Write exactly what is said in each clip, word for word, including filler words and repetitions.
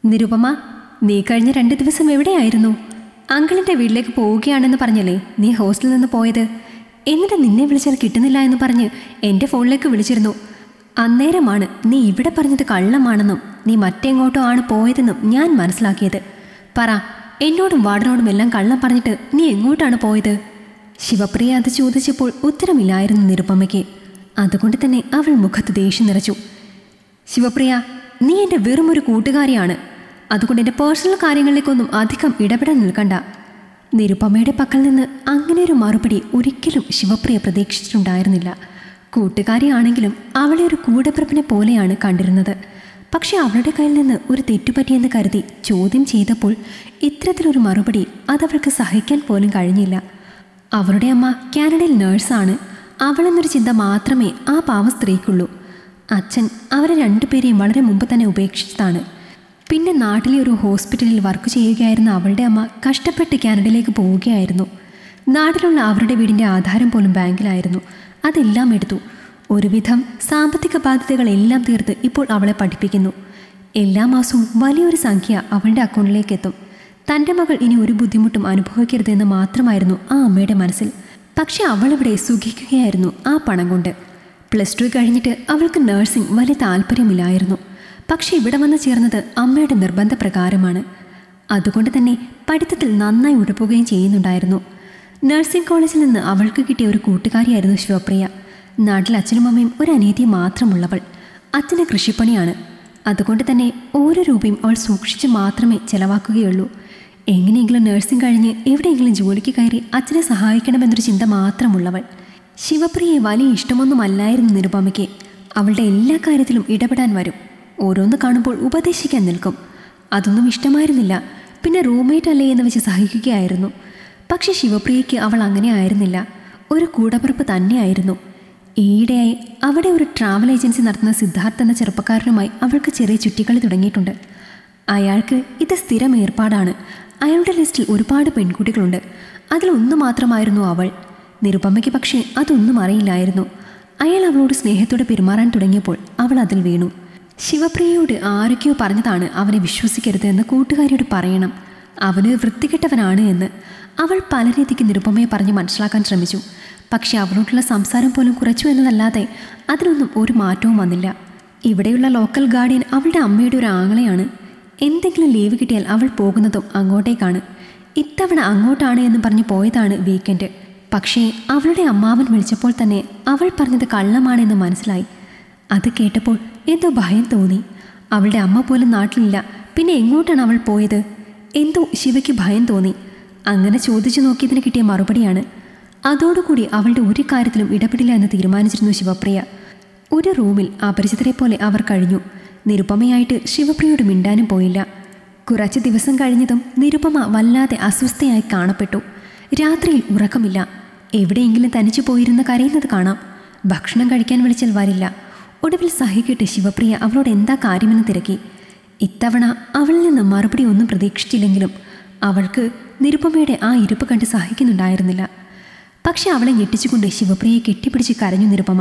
നിരുപമ, നീ കഴിഞ്ഞ രണ്ട് ദിവസം എവിടെയായിരുന്നു? അങ്കിളിൻ്റെ വീട്ടിലേക്ക് പോവുകയാണെന്ന് പറഞ്ഞല്ലേ നീ ഹോസ്റ്റലിൽ നിന്ന് പോയത്? എന്നിട്ട് നിന്നെ വിളിച്ചാൽ കിട്ടുന്നില്ല എന്ന് പറഞ്ഞ് എൻ്റെ ഫോണിലേക്ക് വിളിച്ചിരുന്നു. അന്നേരമാണ് നീ ഇവിടെ പറഞ്ഞത് കള്ളമാണെന്നും നീ മറ്റെങ്ങോട്ടോ ആണ് പോയതെന്നും ഞാൻ മനസ്സിലാക്കിയത്. പറ, എന്നോടും വാർഡനോടും എല്ലാം കള്ളം പറഞ്ഞിട്ട് നീ എങ്ങോട്ടാണ് പോയത്? ശിവപ്രിയ അത് ചോദിച്ചപ്പോൾ ഉത്തരമില്ലായിരുന്നു നിരുപമയ്ക്ക്. അതുകൊണ്ട് തന്നെ അവൾ മുഖത്ത് ദേഷ്യം നിറച്ചു. ശിവപ്രിയ, നീ എൻ്റെ വെറും ഒരു കൂട്ടുകാരിയാണ്. അതുകൊണ്ട് എൻ്റെ പേഴ്സണൽ കാര്യങ്ങളിലേക്കൊന്നും അധികം ഇടപെടാൻ നിൽക്കണ്ട. നിരുപമയുടെ പക്കൽ നിന്ന് അങ്ങനെ ഒരു മറുപടി ഒരിക്കലും ശിവപ്രിയ പ്രതീക്ഷിച്ചിട്ടുണ്ടായിരുന്നില്ല. കൂട്ടുകാരിയാണെങ്കിലും അവളെ ഒരു കൂടപ്പിറപ്പിനെ പോലെയാണ് കണ്ടിരുന്നത്. പക്ഷെ അവളുടെ കയ്യിൽ നിന്ന് ഒരു തെറ്റുപറ്റിയെന്ന് കരുതി ചോദ്യം ചെയ്തപ്പോൾ ഇത്തരത്തിലൊരു മറുപടി അതവൾക്ക് സഹിക്കാൻ പോലും കഴിഞ്ഞില്ല. അവരുടെ അമ്മ കാനഡയിൽ നേഴ്സാണ്. അവളെന്നൊരു ചിന്ത മാത്രമേ ആ പാവ സ്ത്രീക്കുള്ളൂ. അച്ഛൻ അവരെ രണ്ടുപേരെയും വളരെ മുമ്പ് തന്നെ ഉപേക്ഷിച്ചതാണ്. പിന്നെ നാട്ടിലെ ഒരു ഹോസ്പിറ്റലിൽ വർക്ക് ചെയ്യുകയായിരുന്ന അവളുടെ അമ്മ കഷ്ടപ്പെട്ട് കാനഡയിലേക്ക് പോവുകയായിരുന്നു. നാട്ടിലുള്ള അവരുടെ വീടിൻ്റെ ആധാരം പോലും ബാങ്കിലായിരുന്നു. അതെല്ലാം എടുത്തു. ഒരുവിധം സാമ്പത്തിക ബാധ്യതകളെല്ലാം തീർത്ത് ഇപ്പോൾ അവളെ പഠിപ്പിക്കുന്നു. എല്ലാ മാസവും വലിയൊരു സംഖ്യ അവളുടെ അക്കൗണ്ടിലേക്ക് എത്തും. തൻ്റെ മകൾ ഇനി ഒരു ബുദ്ധിമുട്ടും അനുഭവിക്കരുതെന്ന് മാത്രമായിരുന്നു ആ അമ്മയുടെ മനസ്സിൽ. പക്ഷെ അവളിവിടെ സുഖിക്കുകയായിരുന്നു ആ പണം കൊണ്ട്. പ്ലസ് ടു കഴിഞ്ഞിട്ട് അവൾക്ക് നഴ്സിംഗ് വലിയ താല്പര്യമില്ലായിരുന്നു. പക്ഷെ ഇവിടെ വന്ന് ചേർന്നത് അമ്മയുടെ നിർബന്ധപ്രകാരമാണ്. അതുകൊണ്ട് തന്നെ പഠിത്തത്തിൽ നന്നായി ഉഴപ്പുകയും ചെയ്യുന്നുണ്ടായിരുന്നു. നഴ്സിംഗ് കോളേജിൽ നിന്ന് അവൾക്ക് കിട്ടിയ ഒരു കൂട്ടുകാരിയായിരുന്നു ശിവപ്രിയ. നാട്ടിൽ അച്ഛനും അമ്മയും ഒരു അനിയത്തിയും മാത്രമുള്ളവൾ. അച്ഛന് കൃഷിപ്പണിയാണ്. അതുകൊണ്ട് തന്നെ ഓരോ രൂപയും അവൾ സൂക്ഷിച്ച് മാത്രമേ ചെലവാക്കുകയുള്ളൂ. എങ്ങനെയെങ്കിലും നഴ്സിംഗ് കഴിഞ്ഞ് എവിടെയെങ്കിലും ജോലിക്ക് കയറി അച്ഛനെ സഹായിക്കണമെന്നൊരു ചിന്ത മാത്രമുള്ളവൾ. ശിവപ്രിയയെ വലിയ ഇഷ്ടമൊന്നുമല്ലായിരുന്നു നിരുപമയ്ക്ക്. അവളുടെ എല്ലാ കാര്യത്തിലും ഇടപെടാൻ വരും. ഓരോന്ന് കാണുമ്പോൾ ഉപദേശിക്കാൻ നിൽക്കും. അതൊന്നും ഇഷ്ടമായിരുന്നില്ല. പിന്നെ റൂംമേറ്റ് അല്ലേ എന്ന് വെച്ച് സഹിക്കുകയായിരുന്നു. പക്ഷെ ശിവപ്രിയയ്ക്ക് അവൾ അങ്ങനെ ആയിരുന്നില്ല. ഒരു കൂടപ്പിറപ്പ് തന്നെയായിരുന്നു. ഈയിടെയായി അവിടെ ഒരു ട്രാവൽ ഏജൻസി നടത്തുന്ന സിദ്ധാർത്ഥ് എന്ന ചെറുപ്പക്കാരനുമായി അവൾക്ക് ചെറിയ ചുറ്റിക്കളി തുടങ്ങിയിട്ടുണ്ട്. അയാൾക്ക് ഇത് സ്ഥിരം ഏർപ്പാടാണ്. അയാളുടെ ലിസ്റ്റിൽ ഒരുപാട് പെൺകുട്ടികളുണ്ട്. അതിലൊന്നു മാത്രമായിരുന്നു അവൾ. നിരുപമയ്ക്ക് പക്ഷേ അതൊന്നും അറിയില്ലായിരുന്നു. അയാൾ അവളോട് സ്നേഹത്തോടെ പെരുമാറാൻ തുടങ്ങിയപ്പോൾ അവൾ അതിൽ വീണു. ശിവപ്രിയയോട് ആരൊക്കെയോ പറഞ്ഞതാണ് അവനെ വിശ്വസിക്കരുത് എന്ന് കൂട്ടുകാരിയോട് പറയണം. അവന് വൃത്തികെട്ടവനാണ് എന്ന് അവൾ പല രീതിക്ക് നിരുപമയെ പറഞ്ഞ് മനസ്സിലാക്കാൻ ശ്രമിച്ചു. പക്ഷെ അവളോടുള്ള സംസാരം പോലും കുറച്ചു എന്നതല്ലാതെ അതിനൊന്നും ഒരു മാറ്റവും വന്നില്ല. ഇവിടെയുള്ള ലോക്കൽ ഗാർഡിയൻ അവളുടെ അമ്മയുടെ ഒരു ആങ്ങളെയാണ്. എന്തെങ്കിലും ലീവ് കിട്ടിയാൽ അവൾ പോകുന്നതും അങ്ങോട്ടേക്കാണ്. ഇത്തവണ അങ്ങോട്ടാണ് എന്ന് പറഞ്ഞ് പോയതാണ് വീക്കെൻഡ്. പക്ഷേ അവളുടെ അമ്മാവൻ വിളിച്ചപ്പോൾ തന്നെ അവൾ പറഞ്ഞത് കള്ളമാണെന്ന് മനസ്സിലായി. അത് കേട്ടപ്പോൾ എന്തോ ഭയം തോന്നി. അവളുടെ അമ്മ പോലും നാട്ടിലില്ല. പിന്നെ എങ്ങോട്ടാണ് അവൾ പോയത്? എന്തോ ശിവയ്ക്ക് ഭയം തോന്നി. അങ്ങനെ ചോദിച്ചു നോക്കിയതിന് കിട്ടിയ മറുപടിയാണ്. അതോടുകൂടി അവളുടെ ഒരു കാര്യത്തിലും ഇടപെടില്ല എന്ന് തീരുമാനിച്ചിരുന്നു ശിവപ്രിയ. ഒരു റൂമിൽ അപരിചിതരെ പോലെ അവർ കഴിഞ്ഞു. നിരുപമയായിട്ട് ശിവപ്രിയയോട് മിണ്ടാനും പോയില്ല. കുറച്ച് ദിവസം കഴിഞ്ഞതും നിരുപമ വല്ലാതെ അസ്വസ്ഥയായി കാണപ്പെട്ടു. രാത്രിയിൽ ഉറക്കമില്ല. എവിടെയെങ്കിലും തനിച്ചു പോയിരുന്ന് കരയുന്നത് കാണാം. ഭക്ഷണം കഴിക്കാൻ വിളിച്ചാൽ വരില്ല. ഒടുവിൽ സഹിക്കിട്ട് ശിവപ്രിയ അവളോട് എന്താ കാര്യമെന്ന് തിരക്കി. ഇത്തവണ അവളിൽ നിന്ന് മറുപടി ഒന്നും പ്രതീക്ഷിച്ചില്ലെങ്കിലും അവൾക്ക് നിരുപമയുടെ ആ ഇരിപ്പ് കണ്ട് സഹിക്കുന്നുണ്ടായിരുന്നില്ല. പക്ഷെ അവളെ ഞെട്ടിച്ചുകൊണ്ട് ശിവപ്രിയയെ കെട്ടിപ്പിടിച്ച് കരഞ്ഞു നിരുപമ.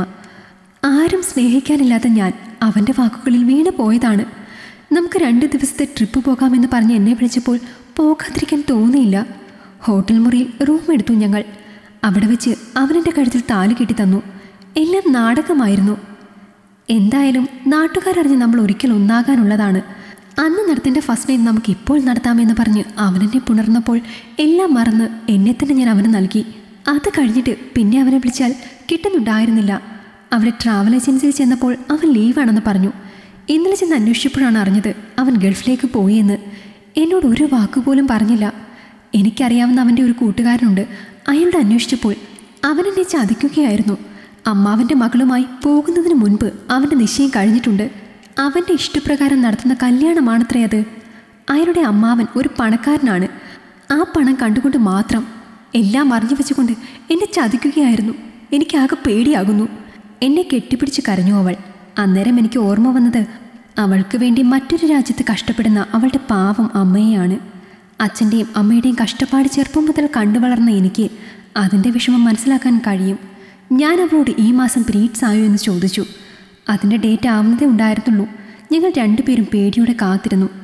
ആരും സ്നേഹിക്കാനില്ലാത്ത ഞാൻ അവൻ്റെ വാക്കുകളിൽ വീണ് പോയതാണ്. നമുക്ക് രണ്ട് ദിവസത്തെ ട്രിപ്പ് പോകാമെന്ന് പറഞ്ഞ് എന്നെ വിളിച്ചപ്പോൾ പോകാതിരിക്കാൻ തോന്നിയില്ല. ഹോട്ടൽ മുറിയിൽ റൂം എടുത്തു ഞങ്ങൾ. അവിടെ വെച്ച് അവനെൻ്റെ കഴുത്തിൽ താലി കെട്ടി തന്നു. എല്ലാം നാടകമായിരുന്നു. എന്തായാലും നാട്ടുകാരറിഞ്ഞ് നമ്മൾ ഒരിക്കൽ ഒന്നാകാനുള്ളതാണ്. അന്ന് നടത്തേണ്ട ഫസ്റ്റ് നൈറ്റ് നമുക്ക് ഇപ്പോൾ നടത്താമെന്ന് പറഞ്ഞ് അവനെന്നെ പുണർന്നപ്പോൾ എല്ലാം മറന്ന് എന്നെ തന്നെ ഞാൻ അവന് നൽകി. അത് കഴിഞ്ഞിട്ട് പിന്നെ അവനെ വിളിച്ചാൽ കിട്ടുന്നുണ്ടായിരുന്നില്ല. അവിടെ ട്രാവൽ ഏജൻസിയിൽ ചെന്നപ്പോൾ അവൻ ലീവാണെന്ന് പറഞ്ഞു. ഇന്നലെ ചെന്ന് അന്വേഷിച്ചപ്പോഴാണ് അറിഞ്ഞത് അവൻ ഗൾഫിലേക്ക് പോയി എന്ന്. എന്നോട് ഒരു വാക്കുപോലും പറഞ്ഞില്ല. എനിക്കറിയാവുന്ന അവൻ്റെ ഒരു കൂട്ടുകാരനുണ്ട്. അയാളോട് അന്വേഷിച്ചപ്പോൾ അവനെന്നെ ചതിക്കുകയായിരുന്നു. അമ്മാവൻ്റെ മകളുമായി പോകുന്നതിന് മുൻപ് അവൻ്റെ നിശ്ചയം കഴിഞ്ഞിട്ടുണ്ട്. അവൻ്റെ ഇഷ്ടപ്രകാരം നടത്തുന്ന കല്യാണമാണത്രേ അത്. അയാളുടെ അമ്മാവൻ ഒരു പണക്കാരനാണ്. ആ പണം കണ്ടുകൊണ്ട് മാത്രം എല്ലാം അറിഞ്ഞു വെച്ചുകൊണ്ട് എന്നെ ചതിക്കുകയായിരുന്നു. എനിക്കാകെ പേടിയാകുന്നു. എന്നെ കെട്ടിപ്പിടിച്ച് കരഞ്ഞു അവൾ. അന്നേരം എനിക്ക് ഓർമ്മ വന്നത് അവൾക്ക് വേണ്ടി മറ്റൊരു രാജ്യത്ത് കഷ്ടപ്പെടുന്ന അവളുടെ പാവം അമ്മയെയാണ്. അച്ഛൻ്റെയും അമ്മയുടെയും കഷ്ടപ്പാട് ചെറുപ്പം മുതൽ കണ്ടു വളർന്ന എനിക്ക് അതിൻ്റെ വിഷമം മനസ്സിലാക്കാൻ കഴിയും. ഞാൻ അവളോട് ഈ മാസം പീരീഡ്സ് ആയോ എന്ന് ചോദിച്ചു. അതിൻ്റെ ഡേറ്റ് ആവുന്നതേ ഉണ്ടായിരുന്നുള്ളൂ. ഞങ്ങൾ രണ്ടുപേരും പേടിയോടെ കാത്തിരുന്നു.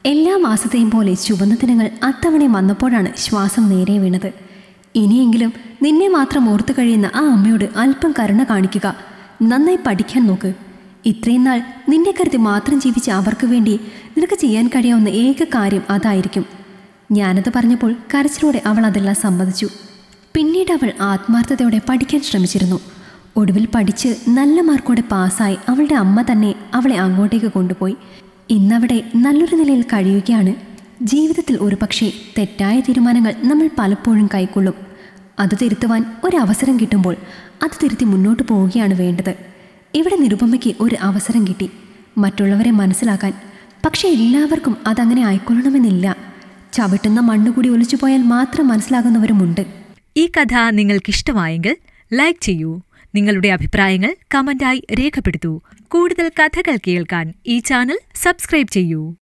എല്ലാ മാസത്തെയും പോലെ ചുവന്ന ദിനങ്ങൾ അത്തവണയും വന്നപ്പോഴാണ് ശ്വാസം നേരെ വീണത്. ഇനിയെങ്കിലും നിന്നെ മാത്രം ഓർത്തു കഴിയുന്ന ആ അമ്മയോട് അല്പം കരുണ കാണിക്കുക. നന്നായി പഠിക്കാൻ നോക്ക്. ഇത്രയും നാൾ നിന്നെ കരുതി മാത്രം ജീവിച്ച അവർക്ക് വേണ്ടി നിനക്ക് ചെയ്യാൻ കഴിയാവുന്ന ഏക കാര്യം അതായിരിക്കും. ഞാനത് പറഞ്ഞപ്പോൾ കരച്ചിലോടെ അവൾ അതെല്ലാം സമ്മതിച്ചു. പിന്നീട് അവൾ ആത്മാർത്ഥതയോടെ പഠിക്കാൻ ശ്രമിച്ചിരുന്നു. ഒടുവിൽ പഠിച്ച് നല്ല മാർക്കോടെ പാസ്സായി അവളുടെ അമ്മ തന്നെ അവളെ അങ്ങോട്ടേക്ക് കൊണ്ടുപോയി. ഇന്നവിടെ നല്ലൊരു നിലയിൽ കഴിയുകയാണ്. ജീവിതത്തിൽ ഒരു പക്ഷേ തെറ്റായ തീരുമാനങ്ങൾ നമ്മൾ പലപ്പോഴും കൈക്കൊള്ളും. അത് തിരുത്തുവാൻ ഒരവസരം കിട്ടുമ്പോൾ അത് തിരുത്തി മുന്നോട്ട് പോവുകയാണ് വേണ്ടത്. ഇവിടെ നിരുപമയ്ക്ക് ഒരു അവസരം കിട്ടി മറ്റുള്ളവരെ മനസ്സിലാക്കാൻ. പക്ഷേ എല്ലാവർക്കും അതങ്ങനെ ആയിക്കൊള്ളണമെന്നില്ല. ചവിട്ടുന്ന മണ്ണുകൂടി ഒലിച്ചു പോയാൽ മാത്രം മനസ്സിലാകുന്നവരുമുണ്ട്. ഈ കഥ നിങ്ങൾക്കിഷ്ടമായെങ്കിൽ ലൈക്ക് ചെയ്യൂ. നിങ്ങളുടെ അഭിപ്രായങ്ങൾ കമന്റായി രേഖപ്പെടുത്തൂ. കൂടുതൽ കഥകൾ കേൾക്കാൻ ഈ ചാനൽ സബ്സ്ക്രൈബ് ചെയ്യൂ.